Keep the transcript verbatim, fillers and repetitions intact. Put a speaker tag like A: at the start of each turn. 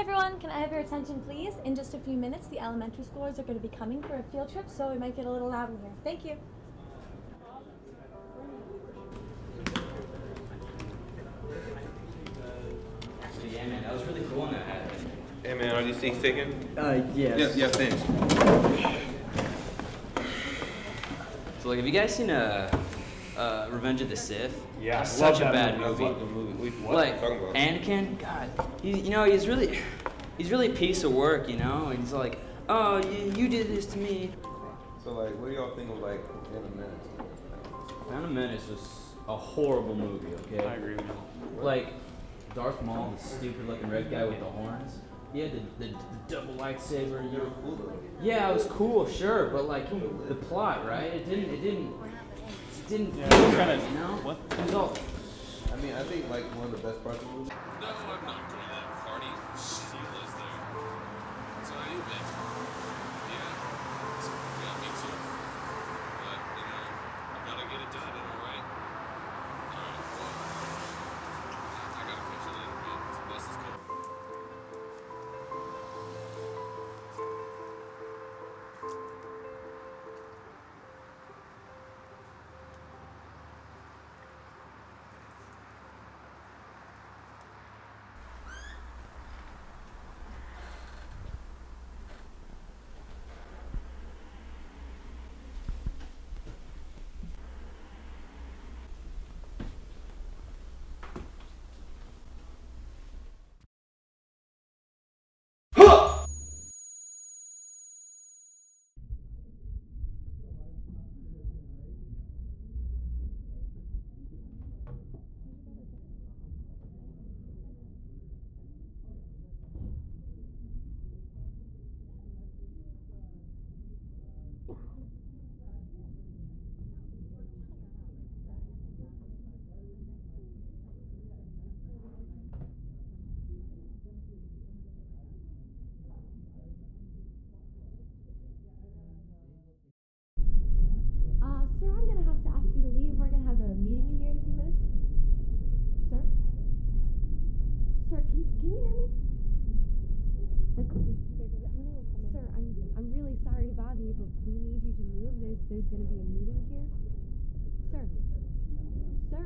A: everyone, can I have your attention please? In just a few minutes, the elementary schoolers are going to be coming for a field trip, so we might get a little loud in here. Thank you.
B: Actually, yeah, man, that was really cool when that happened.
C: Hey, man, are these things taken?
D: Uh, yes.
C: Yeah, yeah, thanks.
B: So, like, have you guys seen uh, uh, Revenge of the Sith?
D: Yeah,
B: It's
D: I love
B: such a
D: that
B: bad
D: movie.
B: movie.
C: I love the movie. What
B: Like,
C: are you talking about?
B: Anakin, God, he, you know, he's really, he's really a piece of work, you know? And he's like, oh, you, you did this to me.
C: So, like, what do y'all think of, like, Phantom Menace?
B: Phantom Menace was a horrible movie, okay?
D: I agree with you.
B: Like, Darth Maul, the stupid-looking red guy with the horns. He had the, the, the double lightsaber. You know?
C: Cool, though.
B: Yeah, it was cool, sure, but like the plot, right? It didn't, it didn't, it didn't.
D: Yeah, it was kind of,
B: you know?
D: what?
B: It was all.
C: I mean, I think, like, one of the best parts of the movie.
E: No, I'm not going to that party. Sheila's there. So how you been? Yeah. Yeah, me too. But, you know, I gotta get it done, alright? Alright, well, I gotta catch you later, man. This bus is coming.
A: Uh, sir, I'm going to have to ask you to leave. We're going to have a meeting in here in a few minutes. Sir? Sir, can, can you hear me? That's Sir, I'm, I'm really sorry to bother you, but we need you to move. There's, there's going to be a meeting here. Sir? Sir?